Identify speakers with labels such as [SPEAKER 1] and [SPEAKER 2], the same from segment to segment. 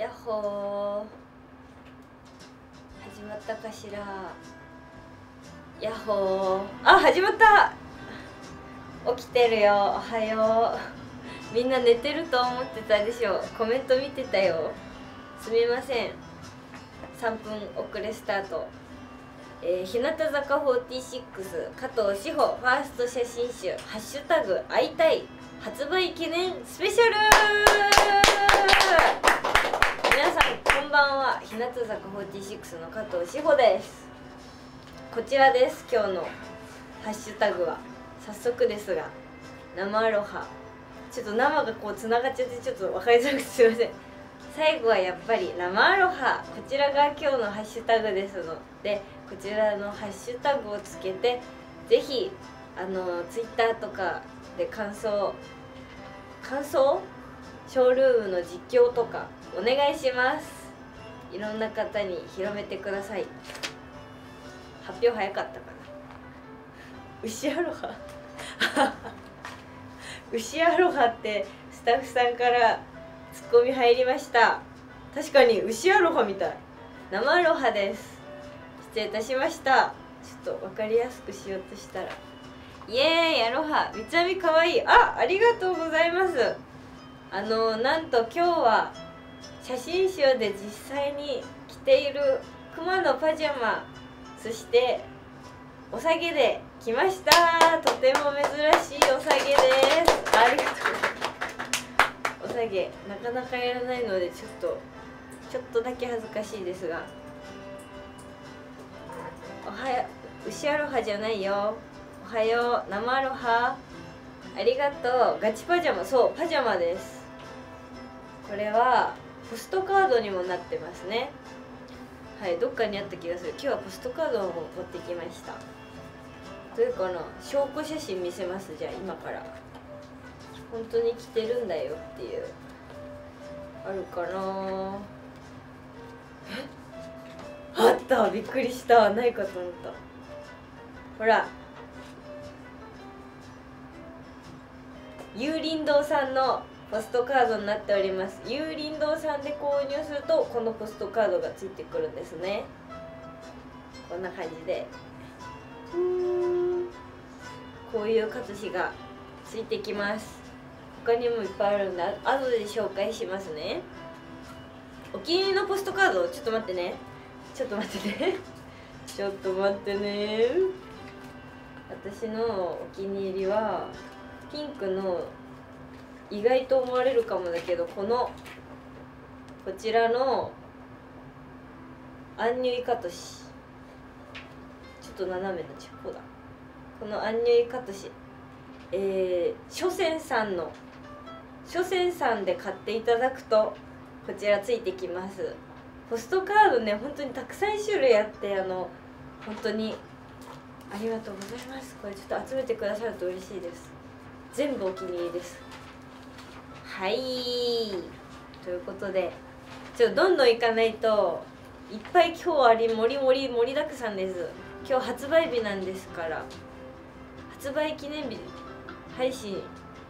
[SPEAKER 1] やっほー、始まったかしら。やっほー、あ、始まった。起きてるよ、おはよう。みんな寝てると思ってたでしょ。コメント見てたよ。すみません、3分遅れスタート。日向坂46加藤史帆ファースト写真集「ハッシュタグ会いたい」発売記念スペシャル。皆さんこんばんは。日向坂46の加藤史帆です。こちらです。今日のハッシュタグは早速ですが、生アロハ。ちょっと生がこうつながっちゃってちょっと分かりづらくてすいません。最後はやっぱり生アロハ、こちらが今日のハッシュタグですので、こちらのハッシュタグをつけてぜひツイッターとかで感想ショールームの実況とかお願いします。いろんな方に広めてください。発表早かったかな。牛アロハ牛アロハってスタッフさんからツッコミ入りました。確かに牛アロハみたい。生アロハです。失礼いたしました。ちょっと分かりやすくしようとしたら、イエーイアロハ、みつあみかわいい。ありがとうございます。なんと今日は写真集で実際に着ているクマのパジャマ、そしてお下げで来ました。とても珍しいお下げです。ありがとうございます。お下げなかなかやらないのでちょっとだけ恥ずかしいですが、おはよう。牛アロハじゃないよ。おはよう、生アロハ。ありがとう。ガチパジャマ、そうパジャマです。これはポストカードにもなってますね。はい、どっかにあった気がする。今日はポストカードを持ってきました。というかな、証拠写真見せます。じゃあ今から本当に着てるんだよっていう、あるかな。あった、びっくりした。ないかと思った。ほら、有林堂さんのポストカードになっております。有林堂さんで購入するとこのポストカードがついてくるんですね。こんな感じでこういう活紙がついてきます。他にもいっぱいあるんで後で紹介しますね。お気に入りのポストカード、ちょっと待ってね。ちょっと待ってねちょっと待ってね。私のお気に入りはピンクの、意外と思われるかもだけど、こちらのアンニュイカトシ、ちょっと斜めのチョコだ。このアンニュイカトシ、書泉さんで買っていただくとこちらついてきます。ポストカードね、本当にたくさん種類あって、本当にありがとうございます。これちょっと集めてくださると嬉しいです。全部お気に入りです。はい、ということでどんどんいかないと、いっぱい今日は盛りだくさんです。今日発売日なんですから、発売記念日配信。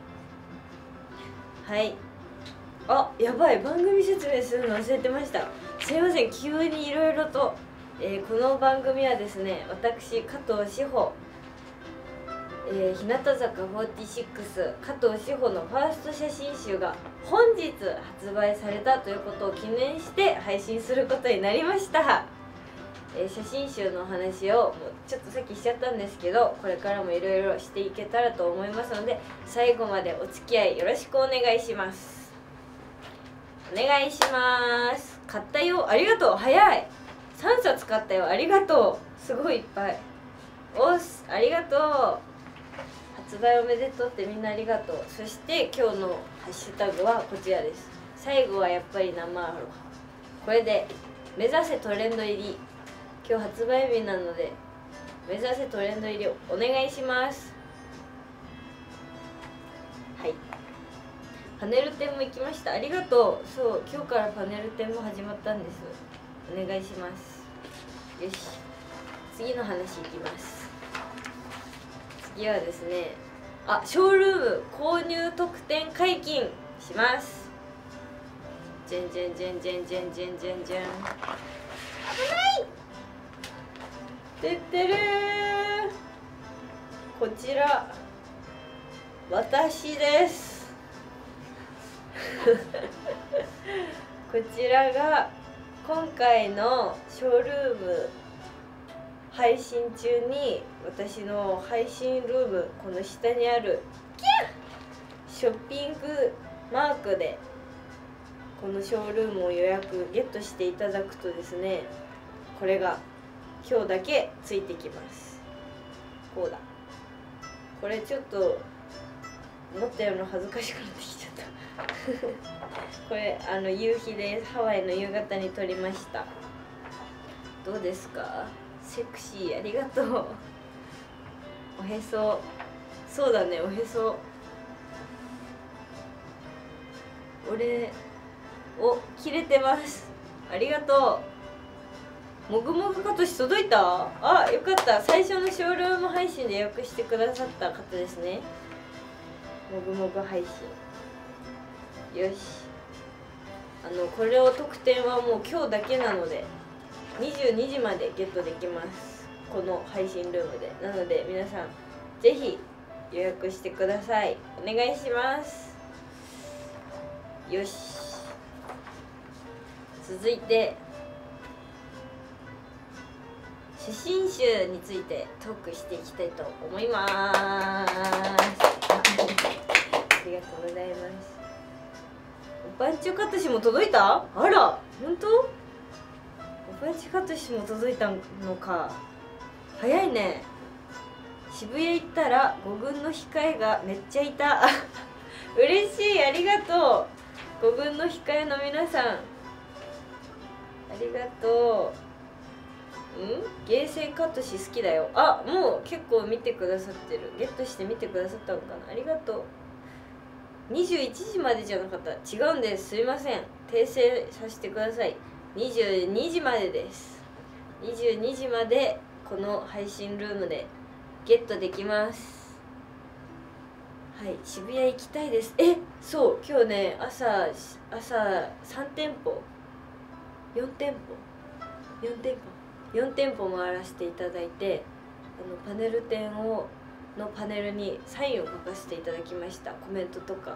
[SPEAKER 1] はい、あ、やばい、番組説明するの忘れてました。すいません、急にいろいろと。この番組はですね、私加藤史帆、日向坂46加藤史帆のファースト写真集が本日発売されたということを記念して配信することになりました。写真集の話をもうちょっとさっきしちゃったんですけど、これからもいろいろしていけたらと思いますので、最後までお付き合いよろしくお願いします。お願いします。買ったよ。ありがとう。早い。3冊買ったよ。ありがとう。すごいいっぱい。おっす、ありがとう。発売おめでとうってみんなありがとう。そして今日のハッシュタグはこちらです。最後はやっぱり生アロハ。これで目指せトレンド入り。今日発売日なので目指せトレンド入りをお願いします。はい、パネル展も行きました。ありがとう。そう、今日からパネル展も始まったんです。お願いします。よし、次の話いきます。次はですね、ショールーム購入特典解禁します。 じゃんじゃんじゃんじゃんじゃんじゃんじゃんじゃん。危ないてってるー。こちら私ですこちらが今回のショールーム配信中に私の配信ルーム、この下にあるショッピングマークでこのショールームを予約ゲットしていただくとですね、これが今日だけついてきます。こうだ、これちょっと思ったより恥ずかしくなってきちゃったこれ夕日でハワイの夕方に撮りました。どうですか？セクシー、ありがとう。おへそ、そうだね、おへそ、俺お切れてます。ありがとう。もぐもぐかとし届いた？あ、よかった。最初のショールーム配信で予約してくださった方ですね。もぐもぐ配信、よし。これを特典はもう今日だけなので22時までゲットできます、この配信ルームで。なので皆さんぜひ予約してください。お願いします。よし、続いて写真集についてトークしていきたいと思いますありがとうございます。おぱんちゅかとしも届いた？あら、本当？おぱんちゅかとしも届いたのか。早いね。渋谷行ったら5軍の控えがめっちゃいた嬉しい、ありがとう。5軍の控えの皆さんありがとう。ゲーセンカットし好きだよ。あ、もう結構見てくださってる。ゲットして見てくださったのかな。ありがとう。21時までじゃなかった。違うんです。すいません。訂正させてください。22時までです。22時までこの配信ルームでゲットできます。はい、渋谷行きたいです。そう、今日ね、朝3店舗4店舗回らせていただいて、パネル展のパネルにサインを書かせていただきました。コメントとか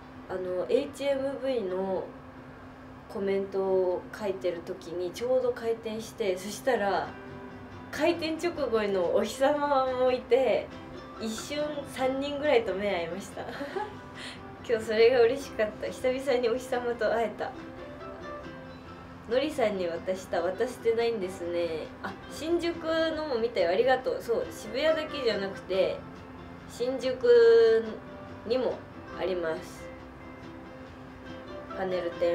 [SPEAKER 1] HMV のコメントを書いてる時にちょうど開店して、そしたら開店直後のお日様もいて、一瞬3人ぐらいと目合いました今日それが嬉しかった。久々にお日様と会えた。のりさんに渡してないんですね。あ、新宿のも見たよ、ありがとう。そう、渋谷だけじゃなくて新宿にもあります、パネル展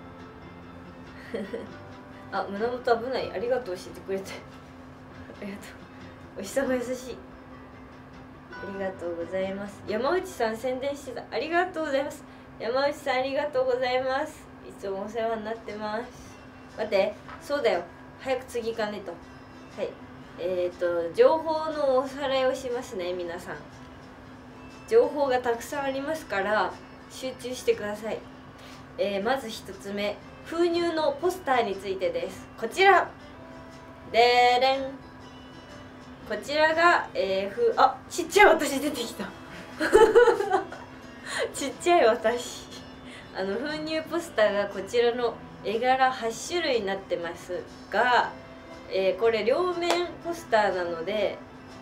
[SPEAKER 1] あ、胸元危ない、ありがとう、教えてくれてありがとう。お日様優しい、ありがとうございます。山内さん宣伝してた、ありがとうございます。山内さんありがとうございます。いつもお世話になってます。待って、そうだよ、早く次行かないと。はい、情報のおさらいをしますね。皆さん情報がたくさんありますから集中してください。まず1つ目、封入のポスターについてです。こちらでーれん、こちらが、あ、ちっちゃい私出てきたちっちゃい私封入ポスターがこちらの絵柄8種類になってますが、これ両面ポスターなので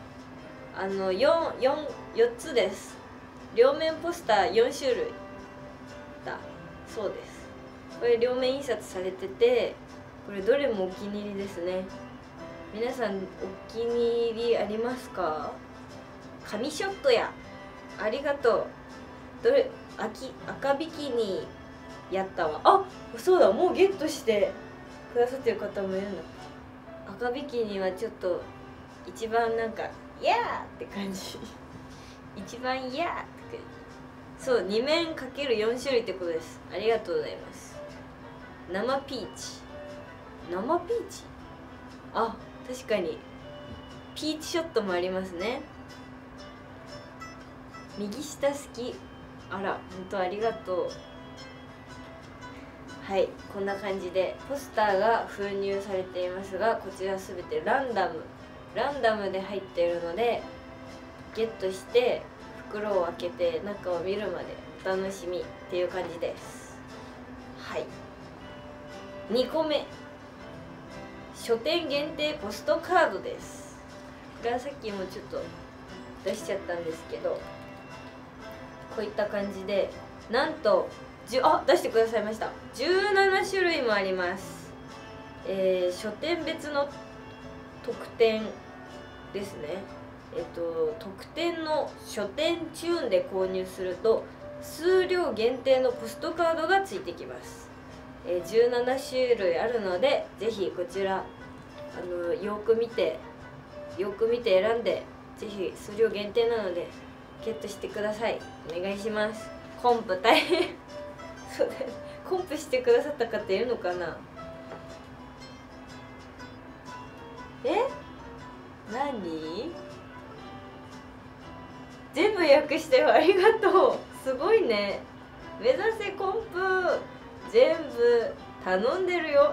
[SPEAKER 1] 4つです。両面ポスター4種類だそうです。これ両面印刷されてて、これどれもお気に入りですね。皆さんお気に入りありますか？紙ショットや、ありがとう。どれ、赤ビキニやったわ。あ、そうだ、もうゲットしてくださってる方もいるんだ。赤ビキニはちょっと一番なんかイヤーって感じ一番イヤーって感じ。そう、2面かける4種類ってことです。ありがとうございます。生ピーチ、あ、確かにピーチショットもありますね。右下好き、あら、ほんとありがとう。 はい、こんな感じでポスターが封入されていますが、こちら全てランダムで入っているので、ゲットして袋を開けて中を見るまでお楽しみっていう感じです。はい、2個目、書店限定ポストカードです。これはさっきもちょっと出しちゃったんですけど、こういった感じでなんと出してくださいました。17種類もあります。書店別の特典ですね。特典の書店チューンで購入すると数量限定のポストカードがついてきます。17種類あるので、ぜひこちらよく見て選んで、ぜひ数量限定なのでゲットしてください。お願いします。コンプ大変そうだよね、コンプしてくださった方いるのかな。何全部予約してよ、ありがとう。すごいね。目指せコンプ全部頼んでるよ。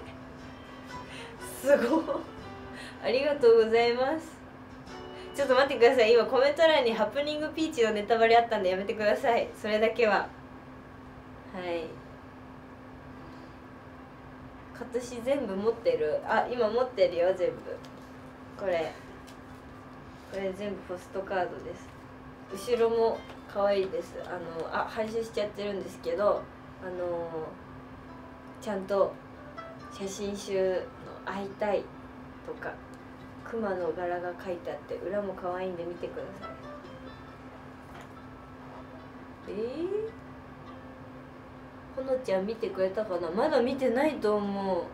[SPEAKER 1] すごい、ありがとうございます。ちょっと待ってください。今コメント欄にハプニングピーチのネタバレあったんでやめてください。それだけは。はい、今年全部持ってる。今持ってるよ、全部。これ全部ポストカードです。後ろも可愛いです。反射しちゃってるんですけど、ちゃんと写真集の「会いたい」とか熊の柄が書いてあって、裏も可愛いんで見てください。ほのちゃん見てくれたかな。まだ見てないと思う。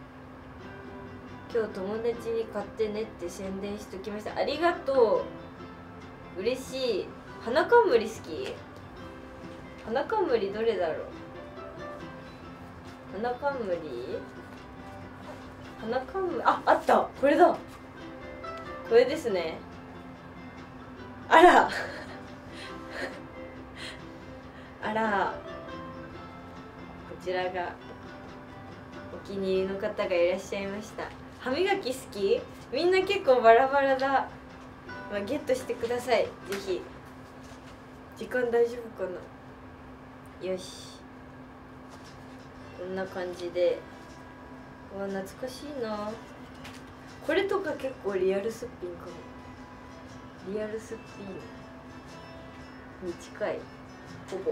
[SPEAKER 1] 今日友達に買ってねって宣伝しときました。ありがとう、嬉しい。花冠好き？花冠どれだろう。花冠あった、これだ、これですね。あらあら、こちらがお気に入りの方がいらっしゃいました。歯磨き好き？みんな結構バラバラだ。ゲットしてください、ぜひ。時間大丈夫かな。よし、こんな感じで。懐かしいな。これとか結構リアルすっぴんかも。リアルすっぴんに近い、ほぼ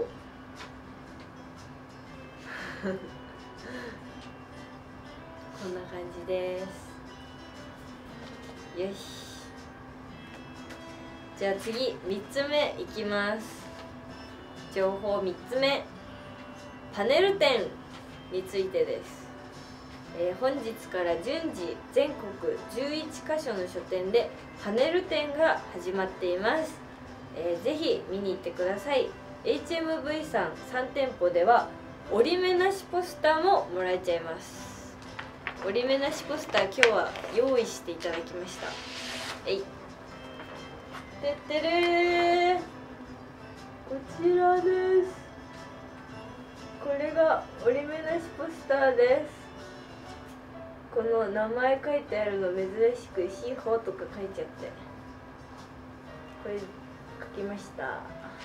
[SPEAKER 1] こんな感じです。よし、じゃあ次3つ目いきます。情報3つ目、パネル展についてです。本日から順次全国11カ所の書店でパネル展が始まっています。ぜひ見に行ってください。 HMV さん3店舗では折り目なしポスターももらえちゃいます。折り目なしポスター今日は用意していただきました。てってれー、こちらです。これが折り目なしポスターです。この名前書いてあるの珍しく「シーホー」とか書いちゃって、これ書きました。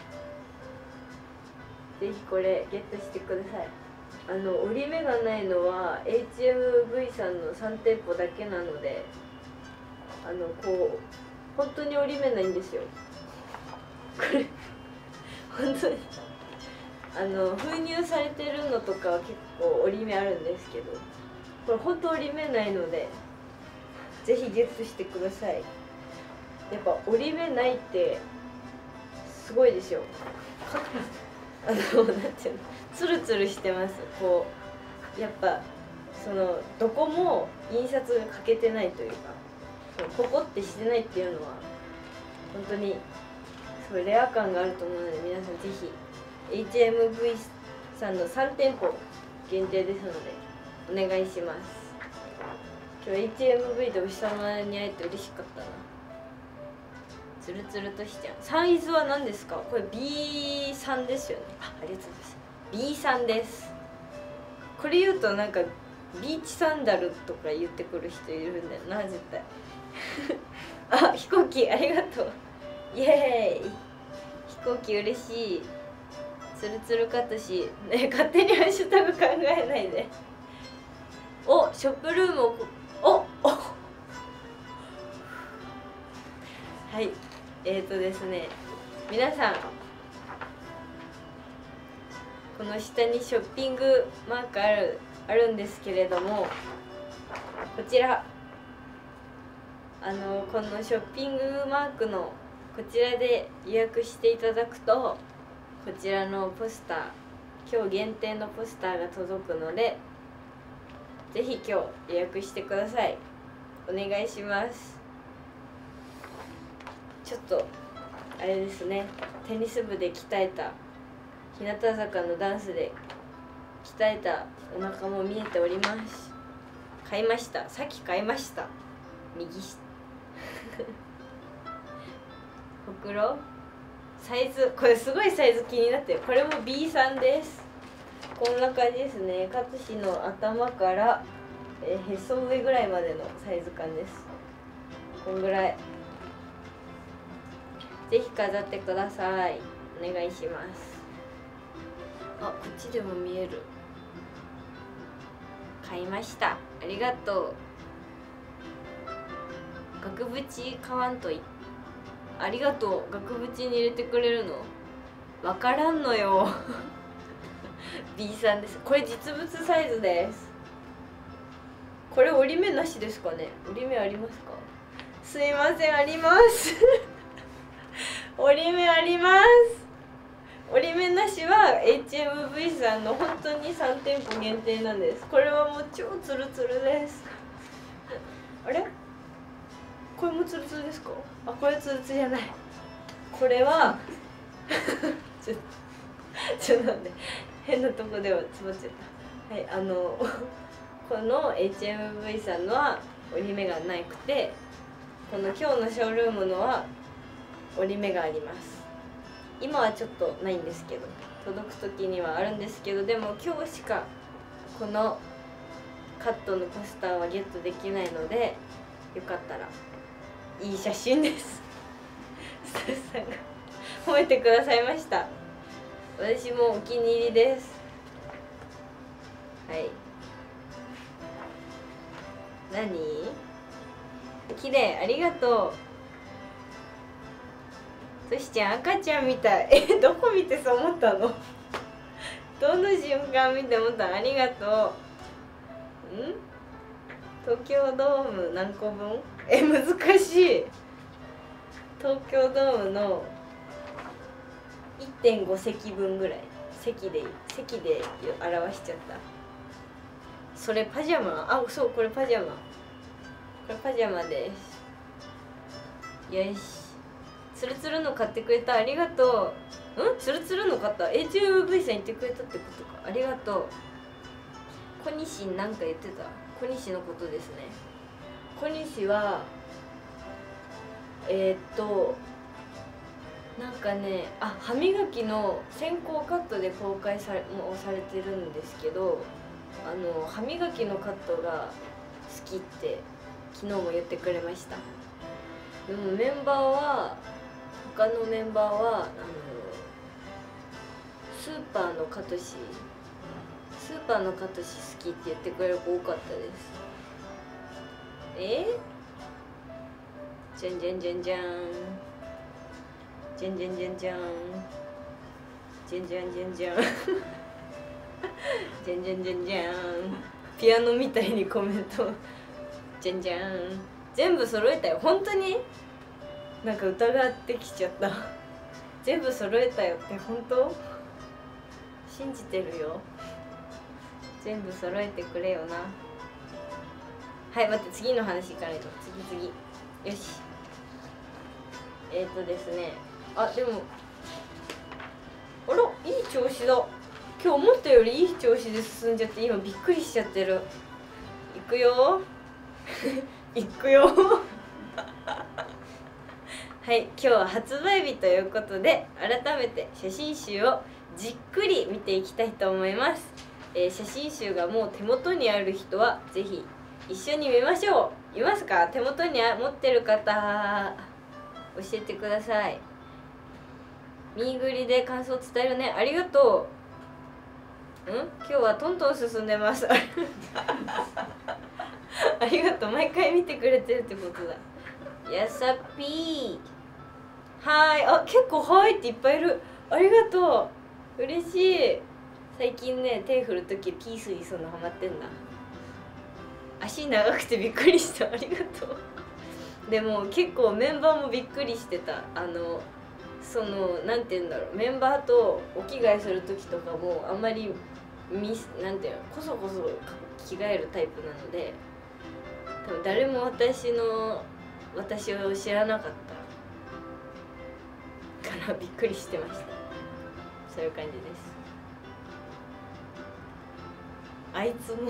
[SPEAKER 1] ぜひこれゲットしてください。折り目がないのは HMV さんの3店舗だけなので、こう本当に折り目ないんですよ。これ本当に封入されてるのとかは結構折り目あるんですけど、これ本当折り目ないのでぜひゲットしてください。やっぱ折り目ないってすごいですよ。なんていうの、ツルツルしてます。こうやっぱどこも印刷が欠けてないというか、ポコってしてないっていうのは本当にすごいレア感があると思うので、皆さんぜひ HMV さんの3店舗限定ですのでお願いします。今日 HMV でお日様に会えて嬉しかったな。ツルツルとしちゃう。サイズは何ですか？これ B3 ですよね。ありがとうございます。B3 です。 これ言うとなんかビーチサンダルとか言ってくる人いるんだよな絶対あ、飛行機ありがとう、イエーイ。飛行機嬉しい。つるつるかとし、ね、勝手にハッシュタグ考えないで。お、ショップルームをはいですね、皆さんこの下にショッピングマークあるんですけれども、こちらこのショッピングマークのこちらで予約していただくと、こちらのポスター、今日限定のポスターが届くので、ぜひ今日予約してください。お願いします。ちょっとあれですね、テニス部で鍛えた、日向坂のダンスで鍛えたお腹も見えております。買いました、さっき買いました。右下ほくろサイズ、これすごいサイズ気になってる。これも B3 です。こんな感じですね。カツシの頭からへそ上ぐらいまでのサイズ感です。こんぐらい。ぜひ飾ってください。お願いします。あ、こっちでも見える。買いました。ありがとう。額縁買わんとい。ありがとう。額縁に入れてくれるのわからんのよB さんです。これ実物サイズです。これ折り目なしですかね。折り目ありますか。すいません、あります折り目あります。折り目なしは HMV さんの本当に3店舗限定なんです。これはもう超ツルツルですあれ、これもツルツルですか。あ、これツルツルじゃない。これはちょっとなんで変なとこでは詰まっちゃった。はい、この HMV さんのは折り目がなくて、この今日のショールームのは折り目があります。今はちょっとないんですけど、届く時にはあるんですけど、でも今日しかこのカットのポスターはゲットできないので、よかったらいい写真ですスタッフさんが褒めてくださいました。私もお気に入りです。はい、何綺麗、ありがとう。としちゃん赤ちゃんみたいどこ見てそう思ったのどの瞬間見て思ったの。ありがとう。東京ドーム何個分難しい。東京ドームの 1.5 席分ぐらい。席で表しちゃった。それパジャマ。あ、そう、これパジャマ。これパジャマです。よし、ツルツルの買ってくれた。ありがとう。ツルツルの買った。HMV さん言ってくれたってことか。ありがとう。小西なんか言ってた。小西のことですね。小西はなんかね、歯磨きの先行カットで公開されてるんですけど、歯磨きのカットが好きって昨日も言ってくれました。でも他のメンバーはスーパーのカトシ好きって言ってくれる子多かったです。じゃんじゃんじゃんじゃんじゃんじゃんじゃんじゃんじゃんじゃんじゃんじゃんじゃんじゃんじゃんじゃん。ピアノみたいにコメントじゃんじゃん。全部揃えたよ。本当になんか疑ってきちゃった全部揃えたよって本当信じてるよ。全部揃えてくれよな。はい、待って、次の話いかないと。次よし。ですね、でもあら、いい調子だ。今日思ったよりいい調子で進んじゃって、今びっくりしちゃってる。いくよいくよはい、今日は発売日ということで、改めて写真集をじっくり見ていきたいと思います。 写真集がもう手元にある人はぜひ一緒に見ましょう。いますか？手元に持ってる方教えてください。ミーグリで感想伝えるね。ありがとう。今日はトントン進んでますありがとう。毎回見てくれてるってことだ。やさぴー、はーい。あ、結構はーいっていっぱいいる。ありがとう、嬉しい。最近ね、手振るときピースにそんなハマってんだ。足長くてびっくりした。ありがとう。でも結構メンバーもびっくりしてた。なんて言うんだろう、メンバーとお着替えする時とかもあんまりなんていうの、こそこそ着替えるタイプなので、多分誰も私を知らなかったからびっくりしてました。そういう感じです。あいつも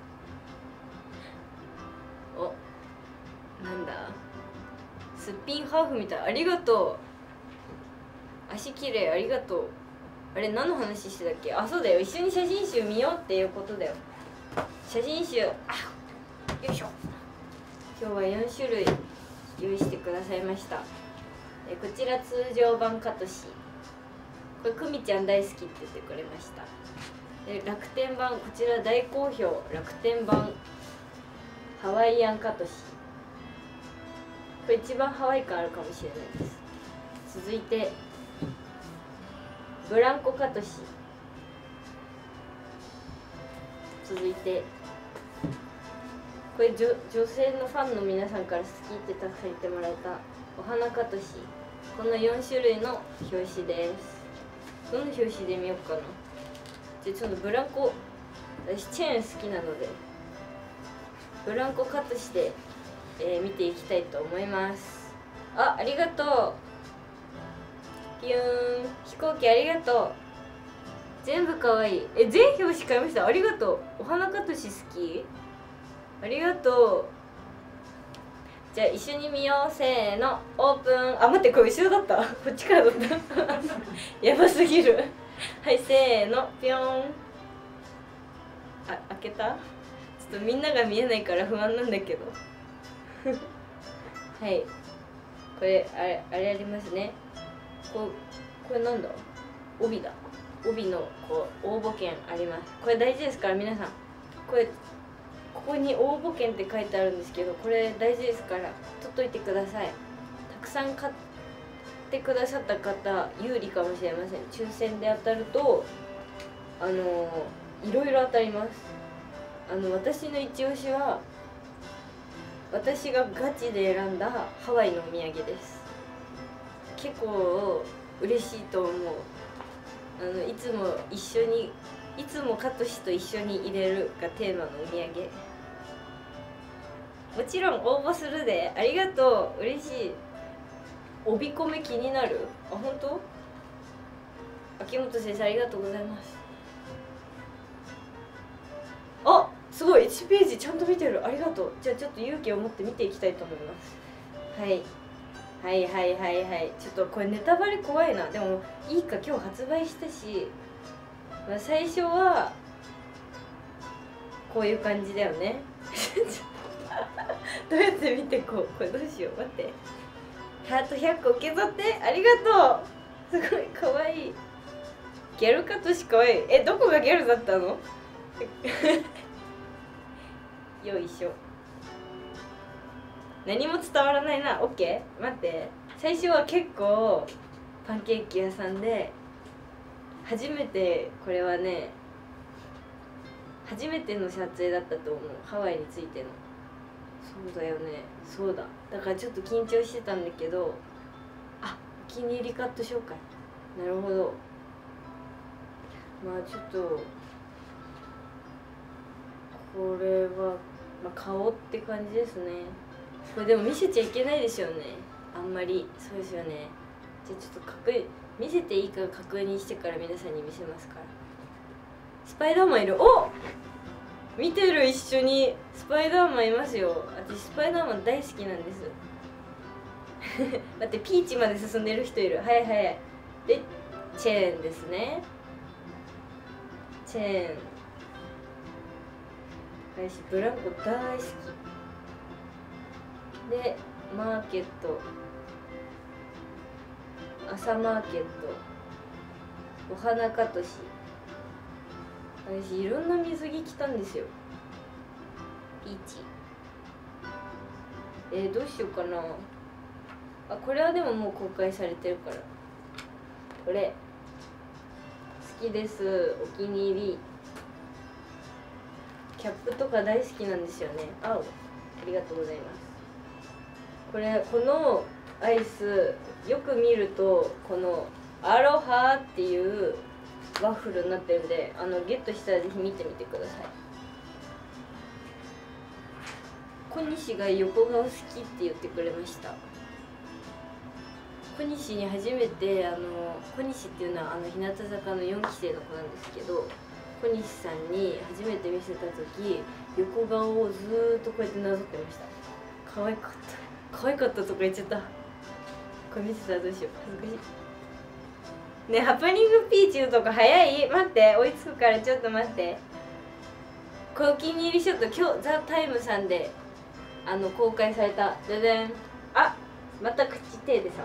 [SPEAKER 1] お、なんだ、すっぴんハーフみたい。ありがとう。足きれい、ありがとう。あれ何の話してたっけ？あ、そうだよ、一緒に写真集見ようっていうことだよ。写真集、よいしょ。今日は4種類用意してくださいました。こちら通常版カトシ、これクミちゃん大好きって言ってくれました。で楽天版、こちら大好評、楽天版ハワイアンカトシ、これ一番ハワイ感あるかもしれないです。続いてブランコカトシ、続いてこれ女性のファンの皆さんから好きってたくさん言ってもらえたお花カトシ、この4種類の表紙です。どの表紙で見ようかな。じゃあちょっとブランコ、私チェーン好きなのでブランコカットして、見ていきたいと思います。ありがとう。ピューン、飛行機ありがとう。全部かわいい。全表紙買いました。ありがとう。お花カトシ好き、ありがとう。じゃあ一緒に見よう。せーの、オープン。あ、待って、これ後ろだったこっちからだったやばすぎるはい、せーの、ぴょん。開けた？ちょっとみんなが見えないから不安なんだけどはい、これあれありますね。これなんだ、帯だ。帯の応募券あります。これ大事ですから皆さん、ここに応募券って書いてあるんですけど、これ大事ですから取っといてください。たくさん買ってくださった方有利かもしれません。抽選で当たるといろいろ当たります。私の一押しは、私がガチで選んだハワイのお土産です。結構嬉しいと思う。いつもカトシと一緒に入れるがテーマのお土産。もちろん応募するで。ありがとう、嬉しい。帯込め気になる？あ、本当？秋元先生ありがとうございます。あ、すごい、1ページちゃんと見てる。ありがとう。じゃあちょっと勇気を持って見ていきたいと思います。はい、ちょっとこれネタバレ怖いな。でもいいか、今日発売したし、最初はこういう感じだよねどうやって見てこう。これどうしよう、待って。ハート100個受け取って。ありがとう。すごいかわいい。ギャルカトシかわいい。どこがギャルだったのよいしょ。何も伝わらないな。オッケー、待って。最初は結構パンケーキ屋さんで初めて、これはね初めての撮影だったと思う。ハワイについての。そうだよね、そうだ。だからちょっと緊張してたんだけど、お気に入りカット紹介。なるほど。まあちょっとこれは、顔って感じですね。これでも見せちゃいけないでしょうね、あんまり。そうですよね。じゃあちょっと見せていいか確認してから皆さんに見せますから。スパイダーマンいる。お、見てる、一緒にスパイダーマンいますよ。私スパイダーマン大好きなんですだってピーチまで進んでる人いる。はいはい。でチェーンですね。チェーン私ブランコ大好きで、マーケット、朝マーケット、お花かとし、私いろんな水着着たんですよ。ピーチ、どうしようかな。あ、これはでももう公開されてるから、これ好きです。お気に入り。キャップとか大好きなんですよね。ありがとうございます。このアイスよく見ると、このアロハっていうワッフルになってるんで、ゲットしたらぜひ見てみてください。小西が横顔好きって言ってくれました。小西に初めて小西っていうのは日向坂の4期生の子なんですけど、小西さんに初めて見せた時、横顔をずーっとこうやってなぞってました。可愛かった、可愛かったとか言っちゃった。これ見せたらどうしよう、恥ずかしいね。ハプニングピーチのとか早い。待って、追いつくからちょっと待って。これお気に入りショット、今日ザ・タイムさんで公開された。ででん、あ、また手で触っちゃった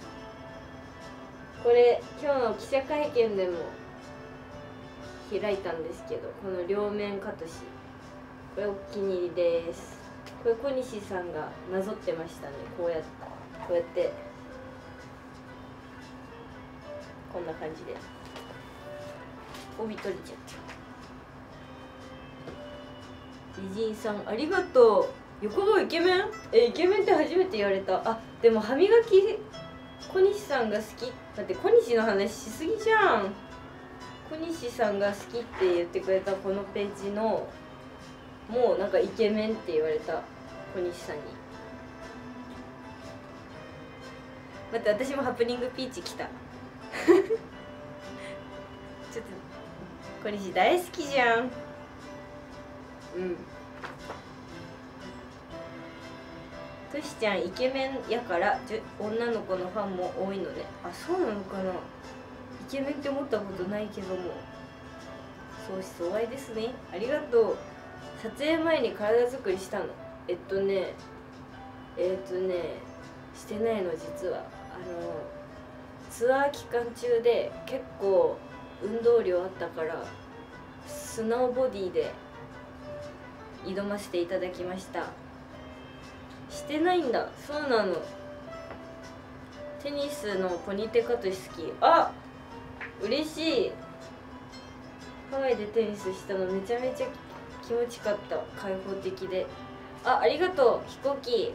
[SPEAKER 1] 。これ今日の記者会見でも開いたんですけど、この両面カトシ、これお気に入りです。これ小西さんがなぞってましたね。こうやってこんな感じで帯取れちゃった。美人さんありがとう。横顔イケメン、イケメンって初めて言われた。あ、でも歯磨き小西さんが好き。だって小西の話しすぎじゃん。小西さんが好きって言ってくれたこのページの、もうなんかイケメンって言われた。小西さんに。待って、私もハプニングピーチ来たちょっと小西大好きじゃん。うん、としちゃんイケメンやから女の子のファンも多いので。あ、そうなのかな。イケメンって思ったことないけども、相思相愛ですね。ありがとう。撮影前に体作りしたの。してないの。実はツアー期間中で結構運動量あったから、スノーボディで挑ませていただきました。してないんだ。そうなの。テニスのポニテカトシ好き。あ、嬉しい。ハワイでテニスしたのめちゃめちゃ気持ちかった。開放的で。ありがとう。飛行機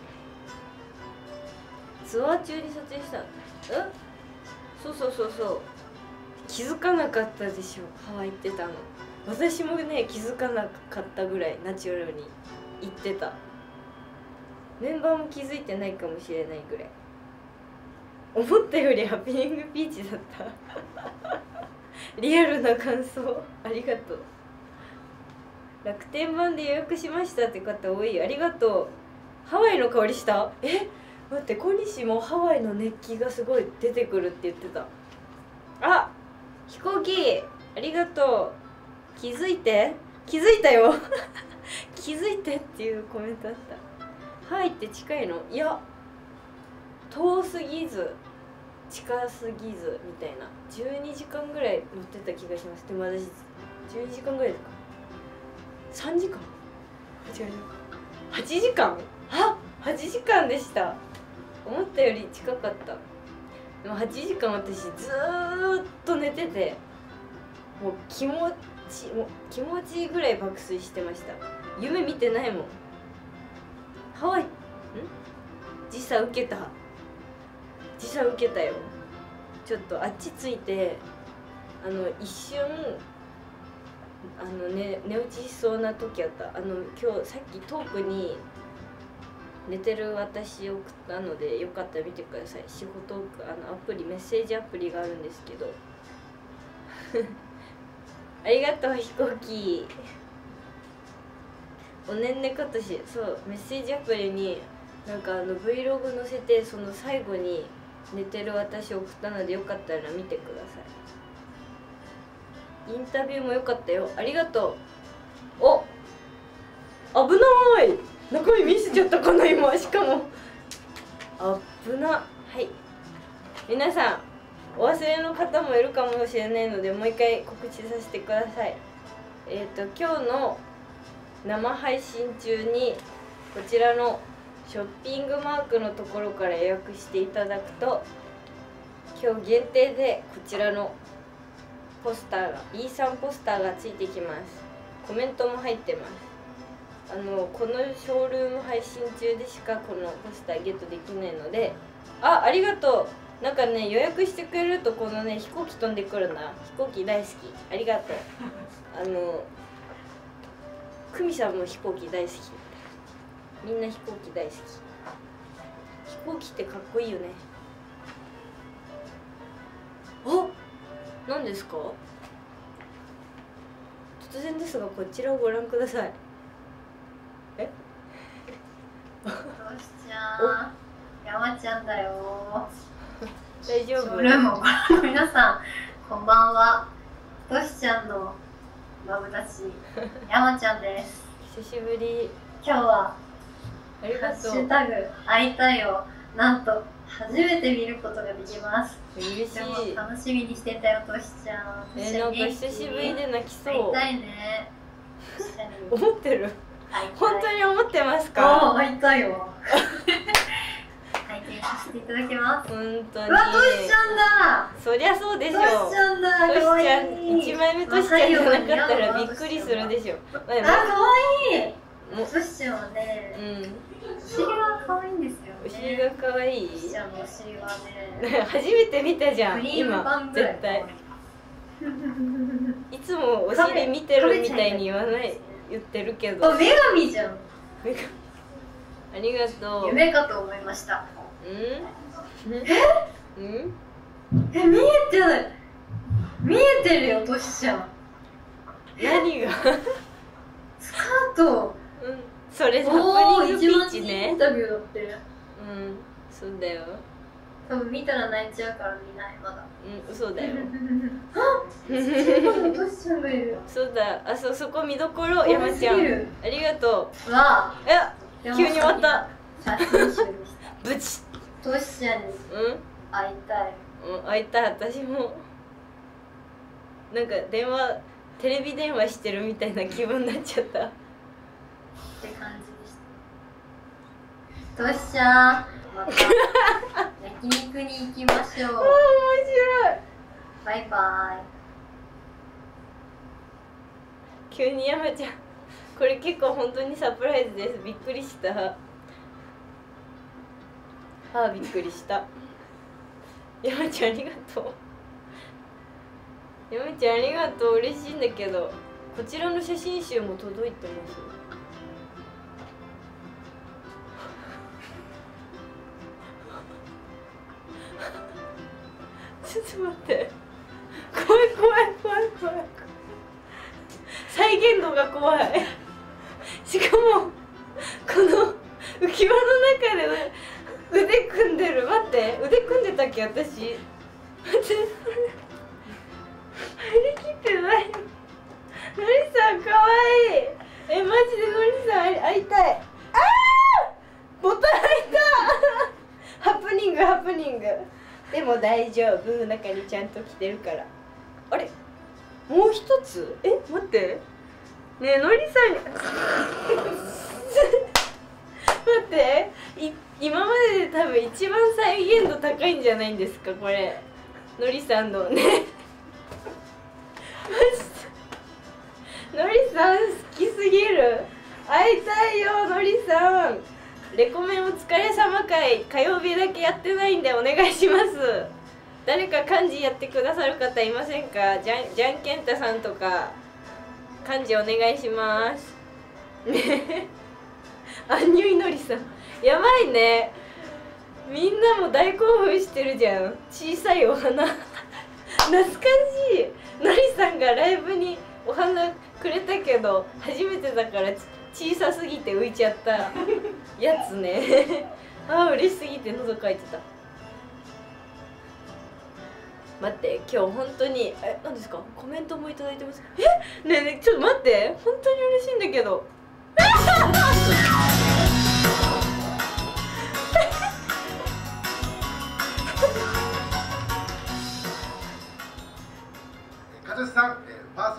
[SPEAKER 1] ツアー中に撮影した。そう気づかなかったでしょ。ハワイ行ってたの。私もね、気づかなかったぐらいナチュラルに行ってた。メンバーも気づいてないかもしれないぐらい。思ったよりハプニングピーチだったリアルな感想ありがとう。楽天版で予約しましたって方多い。ありがとう。ハワイの香りした。待って、小西もハワイの熱気がすごい出てくるって言ってた。あ、飛行機ありがとう。気づいたよ気づいてっていうコメントあった。ハワイって近いの？いや、遠すぎず近すぎずみたいな。12時間ぐらい乗ってた気がします。でも私12時間ぐらいですか。3時間？違う、8時間？8時間でした。思ったより近かった。でも8時間私ずーっと寝てて、もう気持ちいいぐらい爆睡してました。夢見てないもん。ハワイ時差受けたよ。ちょっとあっち着いて一瞬寝落ちしそうな時あった。今日さっきトークに寝てる私を送ったので、よかったら見てください。仕事トークアプリ、メッセージアプリがあるんですけどありがとう飛行機。おねんねかとし、そう、メッセージアプリになんかVlog 載せて、その最後に寝てる私を送ったので、よかったら見てください。インタビューも良かったよ。ありがとう。 危ない。中身見せちゃったかな今。しかも危な。はい、皆さんお忘れの方もいるかもしれないのでもう一回告知させてください。今日の生配信中にこちらのショッピングマークのところから予約していただくと今日限定でこちらのポスターが E さんポスターがついてきます。コメントも入ってます。このショールーム配信中でしかこのポスターゲットできないので、ありがとう。なんかね、予約してくれるとこのね飛行機飛んでくるな。飛行機大好き。ありがとう。久美さんも飛行機大好き。みんな飛行機大好き。飛行機ってかっこいいよね。何ですか？突然ですがこちらをご覧ください。
[SPEAKER 2] としちゃん、山ちゃんだよ。
[SPEAKER 1] 大丈夫？
[SPEAKER 2] ショールームをご覧の皆さん、こんばんは。としちゃんのマブダチ、山ちゃんです。
[SPEAKER 1] 久しぶり。
[SPEAKER 2] 今日は
[SPEAKER 1] ありがとう。
[SPEAKER 2] ハッシュタグ会いたいをなんと初めて見ることができます。
[SPEAKER 1] 嬉しい。
[SPEAKER 2] でも楽しみにしてたよ、としちゃん。
[SPEAKER 1] なんか久しぶりで泣きそう。
[SPEAKER 2] 会いたいね。
[SPEAKER 1] 思ってる？本当に思ってますか？
[SPEAKER 2] 会いたいわ。体験させていただきます。
[SPEAKER 1] 本当に。
[SPEAKER 2] うわ、としちゃんだ。
[SPEAKER 1] そりゃそうでしょ。
[SPEAKER 2] としちゃんだ。
[SPEAKER 1] とし
[SPEAKER 2] 可愛
[SPEAKER 1] ちゃん、
[SPEAKER 2] い。
[SPEAKER 1] 1枚目としちゃんじゃなかったらびっくりするでしょ。
[SPEAKER 2] 可愛い。
[SPEAKER 1] もう
[SPEAKER 2] としちゃんはね、お尻が可愛いんですよね。
[SPEAKER 1] お尻が可愛い。
[SPEAKER 2] としちゃんのお尻はね、
[SPEAKER 1] 初めて見たじゃん。
[SPEAKER 2] クリームパン
[SPEAKER 1] 今
[SPEAKER 2] ぐらい
[SPEAKER 1] 絶対。いつもお尻見てるみたいに言わない、言ってるけど。
[SPEAKER 2] 女神じゃん。
[SPEAKER 1] ありがとう。
[SPEAKER 2] 夢かと思いました。
[SPEAKER 1] 見
[SPEAKER 2] えてるよ、としちゃん。
[SPEAKER 1] 何が？
[SPEAKER 2] スカート。
[SPEAKER 1] それハプニングピーチね。
[SPEAKER 2] インタビューだって。
[SPEAKER 1] そうだよ。
[SPEAKER 2] 多分見たら泣いちゃうから見ない、まだ。
[SPEAKER 1] 嘘だよ。
[SPEAKER 2] としちゃんがいる。
[SPEAKER 1] そうだ。そこ見どころ。山ちゃんありがとう。
[SPEAKER 2] わあ、
[SPEAKER 1] 急に終わった。
[SPEAKER 2] 写真集でした。
[SPEAKER 1] ブチ。
[SPEAKER 2] としちゃんに会いたい。
[SPEAKER 1] 会いたい。私もなんかテレビ電話してるみたいな気分になっちゃった。
[SPEAKER 2] って感じでした。としちゃん、また焼肉に行きましょう。面白い。バイバイ。
[SPEAKER 1] 急に山ちゃん、これ結構本当にサプライズです。びっくりした。びっくりした。山ちゃんありがとう。山ちゃんありがとう。嬉しいんだけど、こちらの写真集も届いてます。ちょっと待って。怖い。再現度が怖い。しかもこの浮き輪の中で、ね、腕組んでる。待って、腕組んでたっけ私。待って、入りきってない。のりさんかわいい。マジでのりさん会いたい。ボタン開いた。ハプニング。でも大丈夫。中にちゃんと着てるから。あれ、もう一つ。待ってねえ、のりさんに待って、今までで多分一番再現度高いんじゃないんですかこれ。のりさんのねのりさん好きすぎる。会いたいよのりさん。レコメンお疲れ様会、火曜日だけやってないんでお願いします。誰か幹事やってくださる方いませんか？じゃんけんたさんとか幹事お願いしますね。アンニュイのりさんやばいね。みんなも大興奮してるじゃん。小さいお花懐かしい。のりさんがライブにお花くれたけど初めてだから小さすぎて浮いちゃったやつね。嬉しすぎて喉かいてた。待って、今日本当に何ですか？コメントもいただいてます。ねえねえ、ちょっと待って、本当に嬉しいんだけど。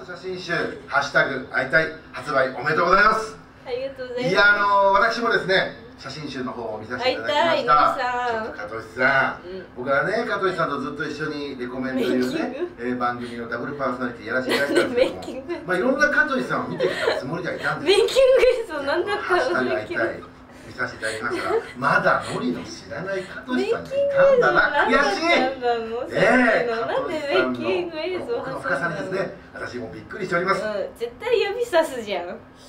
[SPEAKER 3] 写真集ハッシュタグ会いたい発売おめでとうございます。
[SPEAKER 1] ありがとうございます。
[SPEAKER 3] いや私もですね写真集の方を見させていただきました。ちょっと香取さん、僕はね香取さんとずっと一緒にレコメンというね番組のダブルパーソナリティやらせていただいたんですけども、いろんな香取さんを見てきたつもりではいたんですよ。
[SPEAKER 1] メイキング映像なんだった
[SPEAKER 3] ハッシュタグ会いたい見させていただきましたが、まだノリの知らない香取さんがいたんだな。悔しい。
[SPEAKER 1] なんでメイキング映像
[SPEAKER 3] 奥の深さにですね、私もびっくりしております。
[SPEAKER 1] 絶対指さすじゃん。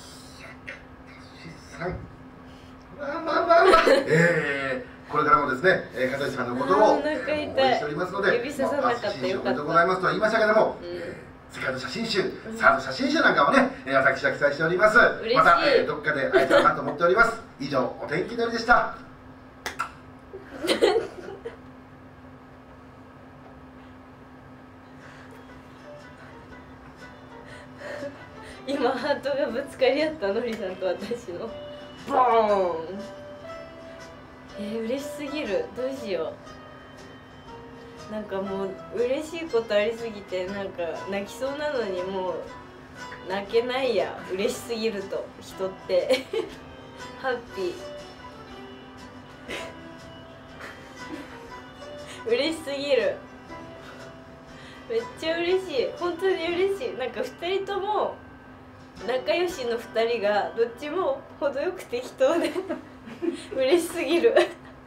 [SPEAKER 3] これからもですね、香取さんのことを応援しておりますので、
[SPEAKER 1] 指ささなかったよかった。
[SPEAKER 3] おめでとうございますと言いましたけども、セカンド写真集、サード写真集なんかもね、私は記載しております。また、どっかで会えたらなと思っております。以上、お天気のりでした。
[SPEAKER 1] 今ハートがぶつかり合ったのりさんと私のボーン。嬉しすぎる。どうしよう。なんかもう嬉しいことありすぎてなんか泣きそうなのにもう泣けないや。嬉しすぎると人ってハッピー嬉しすぎる。めっちゃ嬉しい。本当に嬉しい。なんか2人とも仲良しの2人がどっちも程よく適当で嬉しすぎる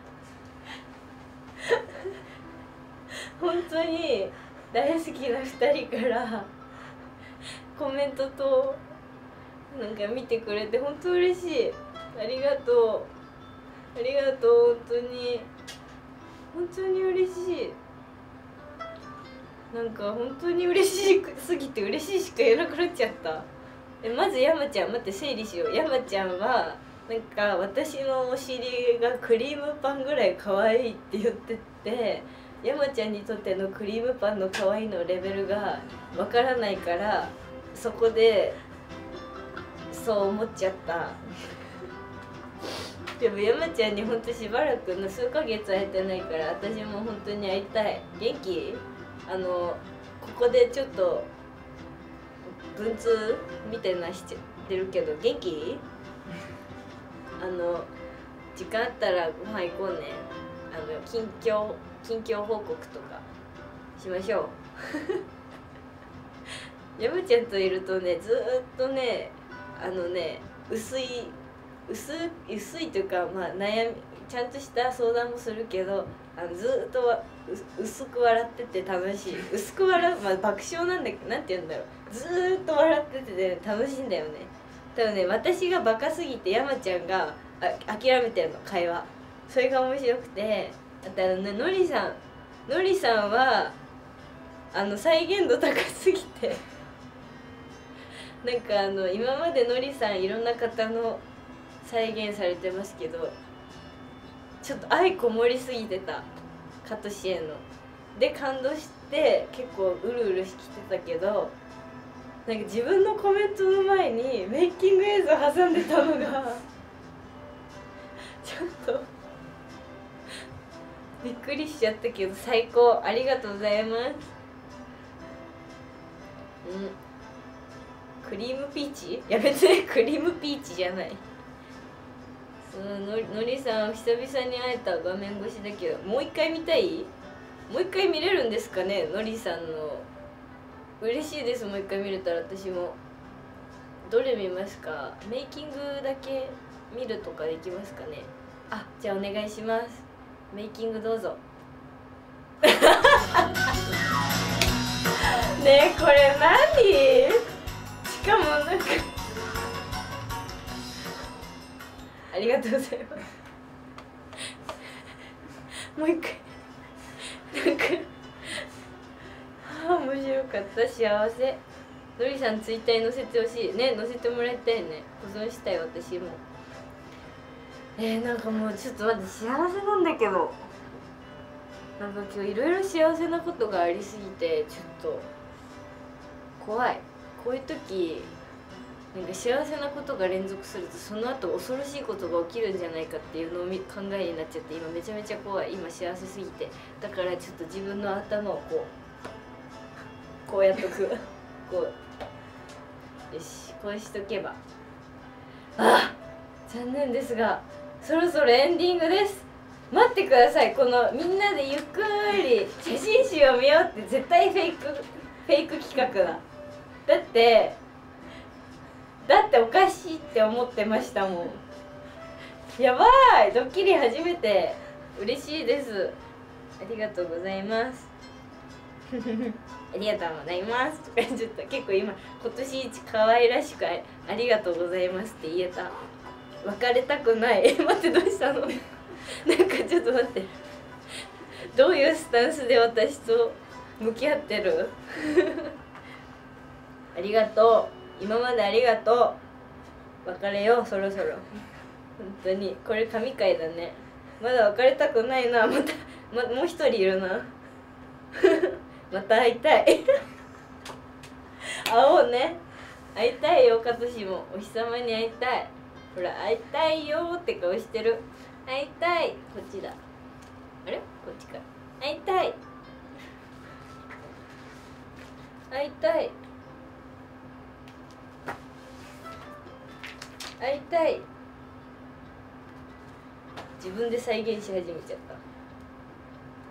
[SPEAKER 1] 本当に大好きな2人からコメントとなんか見てくれて本当嬉しい。ありがとうありがとう。本当に嬉しい。なんか本当に嬉しすぎて嬉しいしか言えなくなっちゃった。まず山ちゃん、待って整理しよう。山ちゃんはなんか私のお尻がクリームパンぐらい可愛いって言ってて、山ちゃんにとってのクリームパンの可愛いのレベルがわからないから、そこでそう思っちゃったでも山ちゃんにほんとしばらくの数ヶ月会えてないから私も本当に会いたい。元気？ここでちょっと文通みたいなしてるけど元気？時間あったらご飯行こうね。近況報告とかしましょう山ちゃんといるとねずっとね薄いというか、まあ、悩みちゃんとした相談もするけどずっと薄く笑ってて楽しい。薄く笑う、まあ、爆笑なんだけどなんて言うんだろう、ずーっと笑ってて、ね、楽しいんだよね。多分ね私がバカすぎて山ちゃんが諦めてるの会話。それが面白くて、あとねのりさんは再現度高すぎてなんか今までのりさんいろんな方の再現されてますけどちょっと愛こもりすぎてたカトシへので感動して結構うるうるしてたけど、なんか自分のコメントの前にメイキング映像挟んでたのがちょっとびっくりしちゃったけど最高。ありがとうございます。クリームピーチ？やめてクリームピーチじゃない。のりさん久々に会えた画面越しだけどもう一回見たい？もう一回見れるんですかね。のりさんの嬉しいです。もう一回見れたら私も。どれ見ますか？メイキングだけ見るとかできますかね。あ、じゃあお願いします。メイキングどうぞねえこれ何？しかもなんかありがとうございますもう一回なんか面白かった。幸せ。のりさんツイッターに載せてほしいね。載せてもらいたいね。保存したい私も。なんかもうちょっと待って、幸せなんだけどなんか今日いろいろ幸せなことがありすぎてちょっと怖い。こういう時なんか幸せなことが連続するとその後恐ろしいことが起きるんじゃないかっていうのを考えになっちゃって今めちゃめちゃ怖い。今幸せすぎて。だからちょっと自分の頭をこうやっとくこうよし、こうしとけば。あ、残念ですがそろそろエンディングです。待ってください。このみんなでゆっくり写真集を見ようって絶対フェイク企画だ。だっておかしいって思ってましたもん。やばい、ドッキリ初めて。嬉しいです。ありがとうございますありがとうございますとか言っちゃった。結構今年一可愛らしくありがとうございますって言えた。別れたくない待って、どうしたのなんかちょっと待って、どういうスタンスで私と向き合ってるありがとう、今までありがとう。別れよう、そろそろ。本当にこれ神回だね。まだ別れたくないな。もう一人いるなまた会いたい会おうね。会いたいよ、カトシも。お日様に会いたい。ほら、会いたいよって顔してる。会いたい。こっちだ。あれ、こっちか。会いたい。会いたい。会いたい。自分で再現し始めちゃった。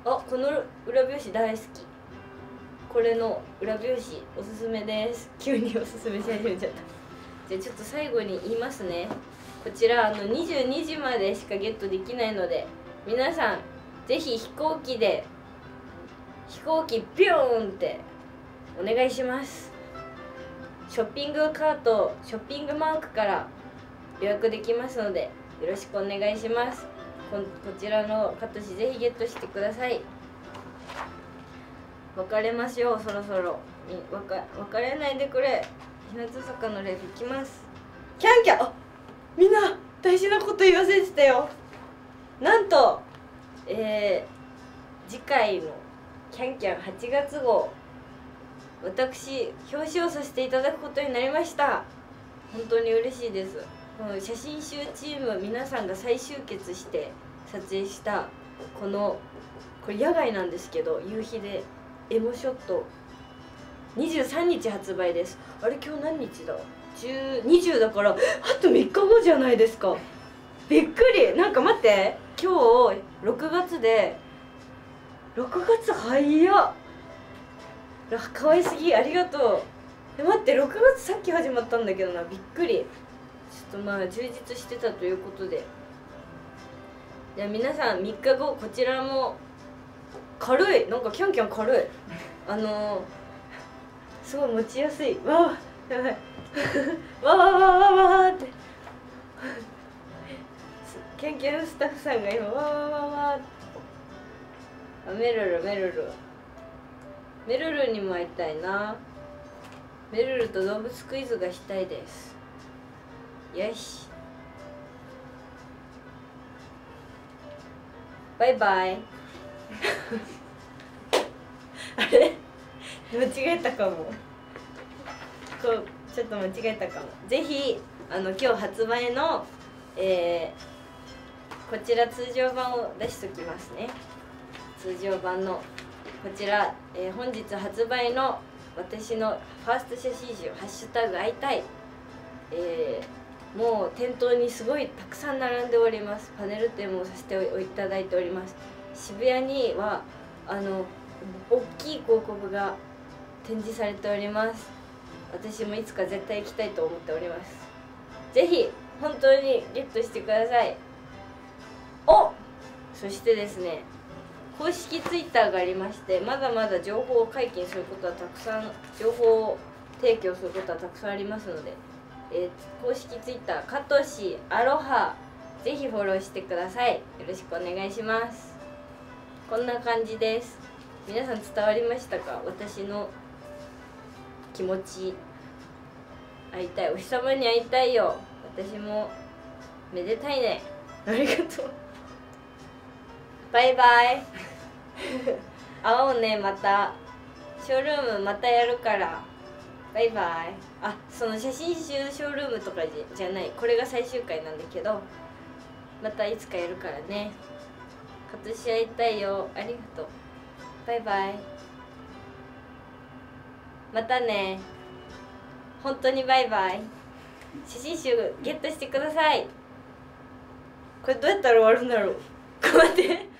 [SPEAKER 1] あ、この裏表紙大好き。これの裏表紙おすすめです。急におすすめし始めちゃった。じゃあちょっと最後に言いますね。こちら22時までしかゲットできないので、皆さんぜひ飛行機ピューンってお願いします。ショッピングカート、ショッピングマークから予約できますのでよろしくお願いします。こちらのカトシぜひゲットしてください。別れましょう、そろそろ。別れないでくれ。日向坂のレビ行きます。キャンキャン、あ、みんな大事なこと言わせてたよ。なんと次回のキャンキャン8月号、私表紙をさせていただくことになりました。本当に嬉しいです。この写真集チーム皆さんが再集結して撮影したこれ野外なんですけど、夕日でエモショット、23日発売です。あれ、今日何日だ、20だから、あと3日後じゃないですか。びっくり。なんか待って、今日6月で、6月早っ。可愛すぎ、ありがとう。待って、6月さっき始まったんだけどな、びっくり。ちょっとまあ充実してたということで、じゃあ皆さん3日後、こちらも軽い、なんかキャンキャン軽い、すごい持ちやすい。わあ、やばいわわわわわわってキャンキャンスタッフさんが今わわわわって。あ、メルルにも会いたいな。メルルと動物クイズがしたいです。よし、バイバイあれ、間違えたかも。ちょっと間違えたかも。ぜひ今日発売の、こちら通常版を出しときますね。通常版のこちら、本日発売の私のファースト写真集「ハッシュタグ会いたい」、もう店頭にすごいたくさん並んでおります。パネル展もさせていただいております。渋谷には大きい広告が展示されております。私もいつか絶対行きたいと思っております。ぜひ本当にゲットしてください。そしてですね、公式ツイッターがありまして、まだまだ情報解禁することはたくさん、情報提供することはたくさんありますので、公式ツイッターカトシアロハ、ぜひフォローしてください。よろしくお願いします。こんな感じです。皆さん伝わりましたか？私の気持ち。会いたい、お日様に会いたいよ。私もめでたいね。ありがとう。バイバイ会おうね、またショールームまたやるから。バイバイ。その写真集ショールームとかじゃない、これが最終回なんだけど、またいつかやるからね。カトシ会いたいよ。ありがとう。バイバイ。またね。 本当にバイバイ。写真集ゲットしてください。これどうやったら終わるんだろう。待って。